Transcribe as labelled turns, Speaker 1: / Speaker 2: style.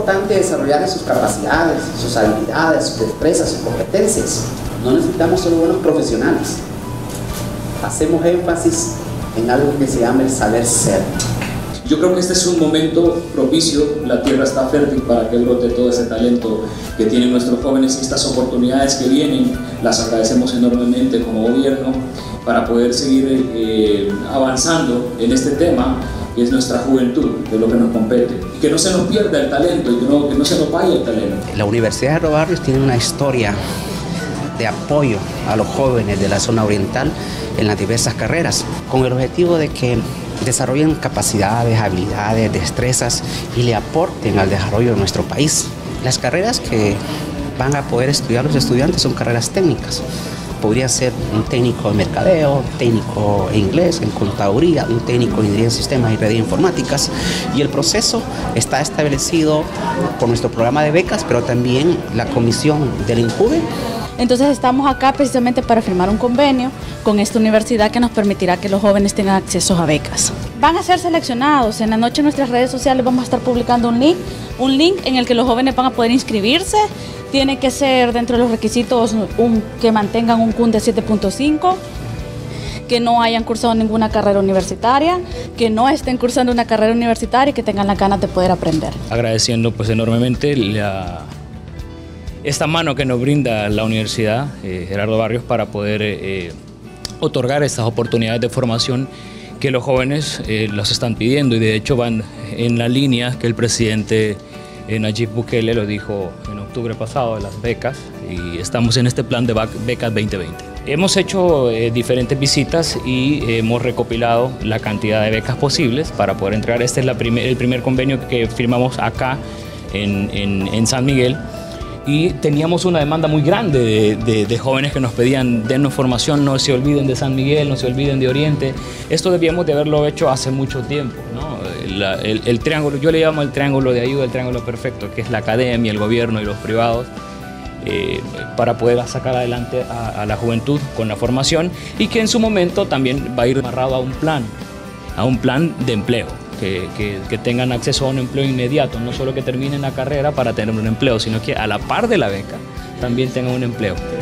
Speaker 1: importante desarrollar sus capacidades, sus habilidades, sus destrezas, sus competencias. No necesitamos solo buenos profesionales. Hacemos énfasis en algo que se llama el saber ser.
Speaker 2: Yo creo que este es un momento propicio, la tierra está fértil para que brote todo ese talento que tienen nuestros jóvenes, y estas oportunidades que vienen las agradecemos enormemente como gobierno para poder seguir avanzando en este tema que es nuestra juventud, de lo que nos compete, y que no se nos pierda el talento y que no se nos vaya el talento.
Speaker 3: La Universidad de Cerro Barrios tiene una historia de apoyo a los jóvenes de la zona oriental en las diversas carreras, con el objetivo de que desarrollen capacidades, habilidades, destrezas y le aporten al desarrollo de nuestro país. Las carreras que van a poder estudiar los estudiantes son carreras técnicas. Podría ser un técnico de mercadeo, técnico en inglés, en contaduría, un técnico en ingeniería de sistemas y redes informáticas. Y el proceso está establecido por nuestro programa de becas, pero también la comisión del INJUVE.
Speaker 4: Entonces estamos acá precisamente para firmar un convenio con esta universidad que nos permitirá que los jóvenes tengan acceso a becas. Van a ser seleccionados. En la noche en nuestras redes sociales vamos a estar publicando un link en el que los jóvenes van a poder inscribirse. Tiene que ser dentro de los requisitos que mantengan un CUN de 7.5, que no hayan cursado ninguna carrera universitaria, que no estén cursando una carrera universitaria y que tengan las ganas de poder aprender.
Speaker 5: Agradeciendo pues enormemente esta mano que nos brinda la Universidad Gerardo Barrios para poder otorgar estas oportunidades de formación que los jóvenes los están pidiendo, y de hecho van en la línea que el presidente Nayib Bukele lo dijo en octubre pasado de las becas, y estamos en este plan de becas 2020. Hemos hecho diferentes visitas y hemos recopilado la cantidad de becas posibles para poder entregar. Este es el primer convenio que firmamos acá en San Miguel, y teníamos una demanda muy grande de jóvenes que nos pedían: dennos formación, no se olviden de San Miguel, no se olviden de Oriente. Esto debíamos de haberlo hecho hace mucho tiempo, ¿no? El triángulo, yo le llamo el triángulo de ayuda, el triángulo perfecto, que es la academia, el gobierno y los privados, para poder sacar adelante a la juventud con la formación, y que en su momento también va a ir amarrado a un plan de empleo. Que tengan acceso a un empleo inmediato, no solo que terminen la carrera para tener un empleo, sino que a la par de la beca también tengan un empleo.